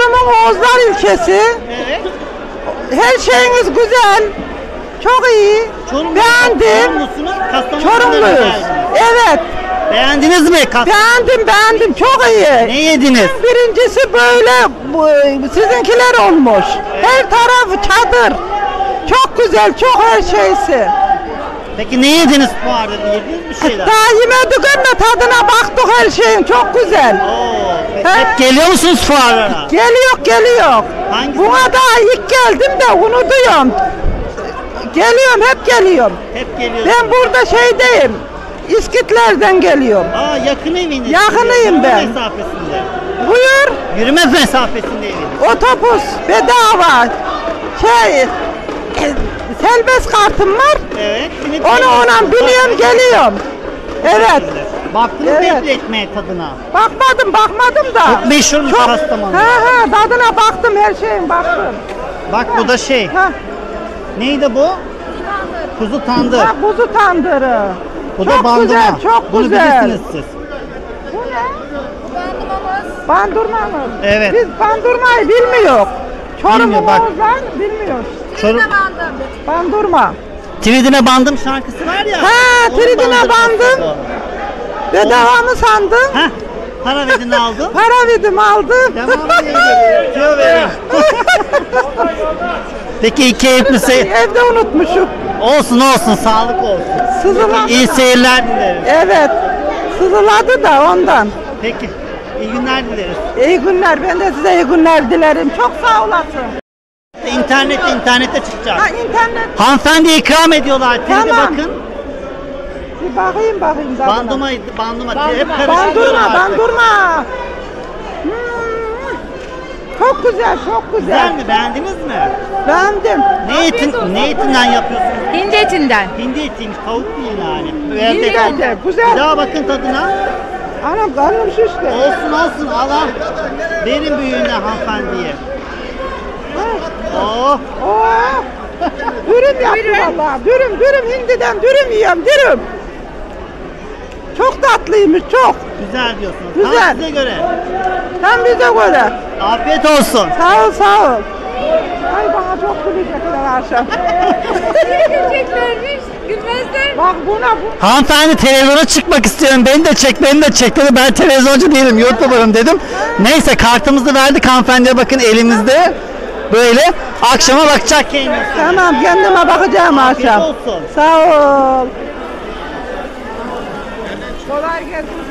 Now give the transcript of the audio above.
Çorum'un Oğuzlar ilçesi. Evet. Her şeyiniz güzel. Çok iyi. Beğendim. Çorumlusunuz. Çorumluyuz. Evet. Beğendiniz mi? Beğendim. Çok iyi. Ne yediniz? Birincisi böyle sizinkiler olmuş. Her tarafı çadır. Çok güzel, çok her şeysi. Peki ne yediniz fuarda? Yediniz bir şeyler? Daha yemedik ama tadına baktık her şeyin. Çok güzel. Oo, He? hep geliyor musunuz fuarlara? Geliyor. Hangisi? Buna daha ilk geldim de unutuyorum. Geliyorum, hep geliyorum. Hep geliyor. Ben burada şeydeyim. İskitler'den geliyorum. Aa, yakın eviniz. Yakınıyım Yürüme ben. mesafesinde. Buyur. Yürüme mesafesinde eviniz. Otobüs bedava. Serbest kartım var. Evet. Ona biniyorum geliyorum. Evet. Baktınız mı etli ekmeğe tadına? Bakmadım da. Çok meşhurmuş Kastamonu. He tadına baktım her şeyin baktım. Bak bu da şey. Ha, Neydi bu? Kuzu tandır. ha kuzu tandırı. Bu Çok da banduma. güzel, çok Bunu güzel. bilirsiniz siz. Bu ne? Bandurmamız. Evet. Biz bandurmayı bilmiyoruz. Çorum'un Bilmiyor, bak. Oğuzlar bilmiyoruz. Çorum. Bandurma. Tridine bandım şarkısı var ya. Ha, onun tridine bandırması bandım. bu. Bedavamı sandım. Heh, para verdin aldın. Para verdim aldım. Devamlı neydi? Tüyo verin. Peki iyi keyiflisi. Evde unutmuşum. Olsun sağlık olsun. Sızıladı İyi da. seyirler dileriz. Evet. Sızıladı da ondan. Peki iyi günler dileriz. İyi günler. Ben de size iyi günler dilerim. Çok sağ olasın. İnternette çıkacak. Ha internet. Hanımefendiye ikram ediyorlar. Tride Tamam. bakın. Bir bakayım tadına. Banduma. Hep karıştırıyorlar. Bandurma. Çok güzel. Güzel mi? Beğendiniz mi? Beğendim. Ne etinden yapıyorsunuz? Hindi etinden. Hindi etiymiş, tavuk değil yani. Hindi eti, güzel. Bir daha bakın tadına. Anam karnım şişti. Olsun al. Verin büyüğünden hanımefendiye. Oh. Oh. Dürüm yaptı valla. Dürüm hindiden dürüm yiyorum dürüm. Çok tatlıymış çok. Güzel diyorsunuz. Güzel. Tam size göre. Tam bize göre. Afiyet olsun. Sağ ol. Ay bana çok gülecekler akşam. Güleceklermiş. Gülmezler. Bak buna. Hanımefendi televizyona çıkmak istiyorum. Beni de çek dedi. Ben televizyoncu değilim. YouTuber'ım dedim. Neyse kartımızı verdik hanımefendiye, bakın elimizde. Böyle akşama bakacak kendisi. Tamam kendime bakacağım Afiyet akşam. olsun. Sağ ol. Kolay gelsin.